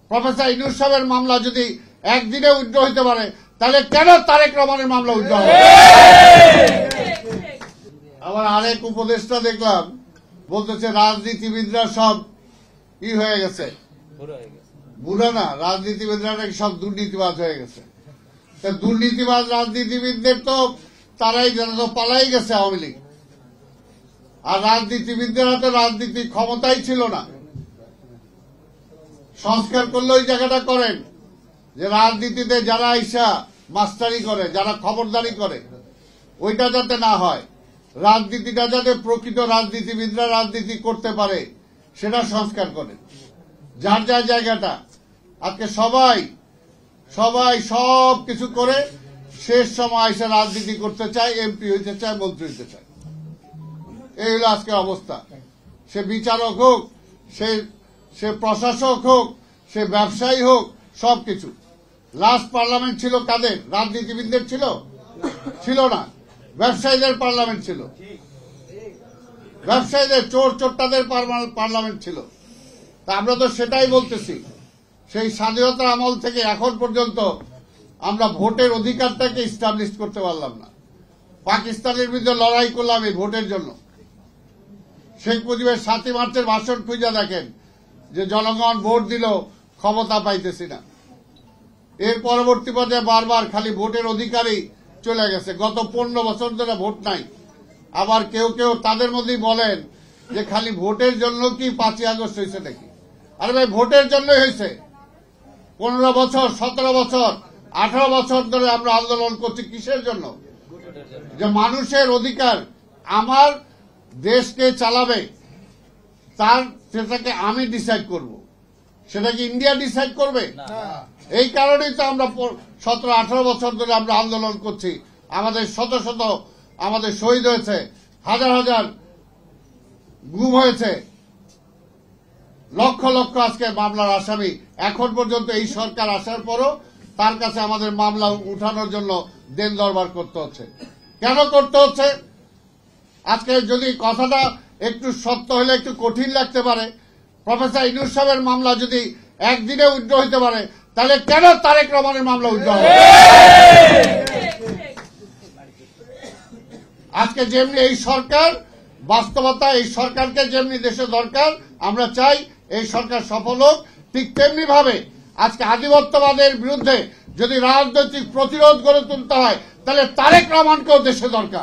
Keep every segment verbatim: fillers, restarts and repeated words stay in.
Professor Yunus সাহেবের মামলা যদি একদিনে উইথড্র হইতে পারে তাহলে কেন তারেক রহমানের মামলা উইথড্র হবে? আবার আরেক উপদেষ্টা দেখলাম বলতেছে রাজনীতিবিদরা সব ই হয়ে গেছে, বুড়া না, রাজনীতিবিদরা নাকি সব দুর্নীতিবাজ হয়ে গেছে। দুর্নীতিবাজ রাজনীতিবিদদের তো তারাই তো পালাই গেছে আওয়ামী লীগ, আর রাজনীতিবিদদের হাতে রাজনীতি ক্ষমতাই ছিল না। সংস্কার করলে ওই জায়গাটা করেন যে রাজনীতিতে যারা আইসা মাস্টারি করে, যারা খবরদারি করে, ওইটা যাতে না হয়, রাজনীতিটা যাতে প্রকৃত রাজনীতিবিদরা রাজনীতি করতে পারে সেটা সংস্কার করে। যার যার জায়গাটা আজকে সবাই সবাই সব কিছু করে শেষ সময় এসে রাজনীতি করতে চায়, এমপি হইতে চায়, মন্ত্রী হইতে চায়। এই হলো আজকের অবস্থা। সে বিচারক হোক, সে সে প্রশাসক হোক, সে ব্যবসায়ী হোক, সবকিছু। লাস্ট পার্লামেন্ট ছিল কাদের? রাজনীতিবিদদের ছিল? ছিল না, ব্যবসায়ীদের পার্লামেন্ট ছিল। ব্যবসায়ীদের, চোর চোরটাদের পার্লামেন্ট ছিল। তা আমরা তো সেটাই বলতেছি, সেই স্বাধীনতা আমল থেকে এখন পর্যন্ত আমরা ভোটের অধিকারটাকে ইস্টাবলিশ করতে পারলাম না। পাকিস্তানের বিরুদ্ধে লড়াই করলাম এই ভোটের জন্য। শেখ মুজিবের সাতই মার্চের ভাষণ খুঁজে দেখেন যে জনগণ ভোট দিল, ক্ষমতা পাইতেছি না। এর পরবর্তী পর্যায়ে বারবার খালি ভোটের অধিকারই চলে গেছে। গত পনেরো বছর ধরে ভোট নাই। আবার কেউ কেউ তাদের মধ্যেই বলেন যে খালি ভোটের জন্য কি পাঁচই আগস্ট হয়েছে নাকি? আরে ভাই, ভোটের জন্যই হয়েছে। পনেরো বছর, সতেরো বছর, আঠারো বছর ধরে আমরা আন্দোলন করছি কিসের জন্য? যে মানুষের অধিকার, আমার দেশকে চালাবে তার, সেটাকে আমি ডিসাইড করব। সেটা কি ইন্ডিয়া ডিসাইড করবে? এই কারণেই তো আমরা সতেরো আঠারো বছর ধরে আমরা আন্দোলন করছি। আমাদের শত শত আমাদের শহীদ হয়েছে, হাজার হাজার গুম হয়েছে, লক্ষ লক্ষ আজকে মামলার আসামি। এখন পর্যন্ত এই সরকার আসার পরও তার কাছে আমাদের মামলা উঠানোর জন্য দেন দরবার করতে হচ্ছে। কেন করতে হচ্ছে? আজকে যদি কথাটা একটু সত্য হলে একটু কঠিন লাগতে পারে, প্রফেসর ইউনূস সাহেবের মামলা যদি একদিনে উইথড্র হইতে পারে তাহলে কেন তারেক রহমানের মামলা উইথড্র হবে? আজকে যেমনি এই সরকার বাস্তবতা, এই সরকারকে যেমনি দেশে দরকার, আমরা চাই এই সরকার সফল হোক, ঠিক তেমনি ভাবে আজকে আধিপত্যবাদের বিরুদ্ধে যদি রাজনৈতিক প্রতিরোধ গড়ে তুলতে হয় তাহলে তারেক রহমানকেও দেশে দরকার।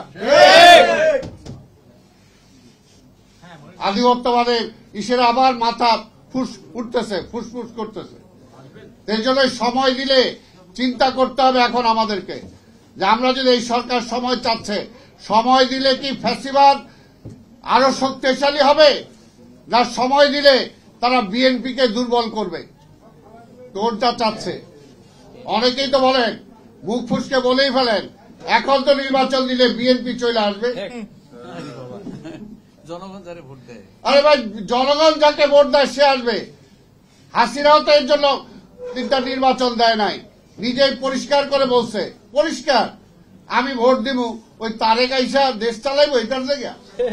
আধিপত্যবাদের ইসের আবার মাথা ফুস উঠতেছে, ফুসফুস করতেছে। এই জন্য সময় দিলে চিন্তা করতে হবে এখন আমাদেরকে যে আমরা যদি এই সরকার সময় চাচ্ছে, সময় দিলে কি ফ্যাসিবাদ আরো শক্তিশালী হবে, না সময় দিলে তারা বিএনপিকে দুর্বল করবে? কোনটা চাচ্ছে? অনেকেই তো বলেন, মুখ ফুসকে বলেই ফেলেন, এখন তো নির্বাচন দিলে বিএনপি চলে আসবে। জনগণ যারে ভোট দেয়, আরে ভাই, জনগণ যাকে ভোট দেয় সে আসবে। হাসিনাও তো এর জন্য তিনটা নির্বাচন দেয় নাই, নিজেই পরিষ্কার করে বলছে, পরিষ্কার আমি ভোট দিব, ওই তারেক আইসা দেশ চালাইবো এটার জায়গা।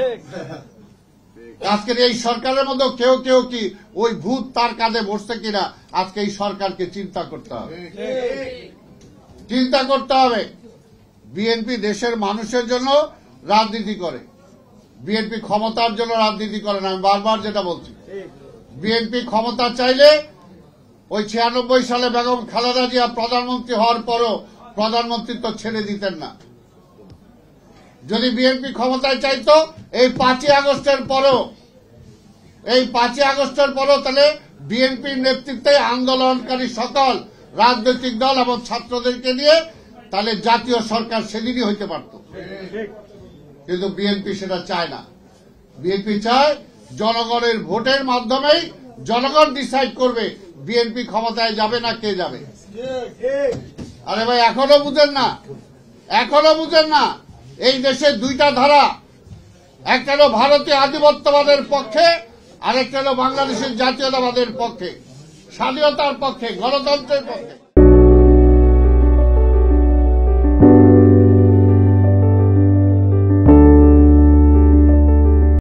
আজকের এই সরকারের মধ্যে কেউ কেউ কি ওই ভূত তার কাঁধে বসছে কিনা আজকে এই সরকারকে চিন্তা করতে হবে, চিন্তা করতে হবে। বিএনপি দেশের মানুষের জন্য রাজনীতি করে, বিএনপি ক্ষমতার জন্য রাজনীতি করে না। আমি বারবার যেটা বলছি, বিএনপি ক্ষমতা চাইলে ওই ছিয়ানব্বই সালে বেগম খালেদা জিয়া প্রধানমন্ত্রী হওয়ার পরও প্রধানমন্ত্রিত্ব ছেড়ে দিতেন না। যদি বিএনপি ক্ষমতায় চাইতো এই পাঁচই আগস্টের পরও, এই পাঁচই আগস্টের পরও তাহলে বিএনপির নেতৃত্বে আন্দোলনকারী সকল রাজনৈতিক দল এবং ছাত্রদেরকে নিয়ে তাহলে জাতীয় সরকার সেদিনই হইতে পারত। কিন্তু বিএনপি সেটা চায় না। বিএনপি চায় জনগণের ভোটের মাধ্যমেই জনগণ ডিসাইড করবে বিএনপি ক্ষমতায় যাবে না কে যাবে। আরে ভাই, এখনো বুঝেন না, এখনো বুঝেন না। এই দেশে দুইটা ধারা, একটা হলো ভারতীয় আধিপত্যবাদের পক্ষে, আরেকটা হলো বাংলাদেশের জাতীয়তাবাদের পক্ষে, স্বাধীনতার পক্ষে, গণতন্ত্রের পক্ষে।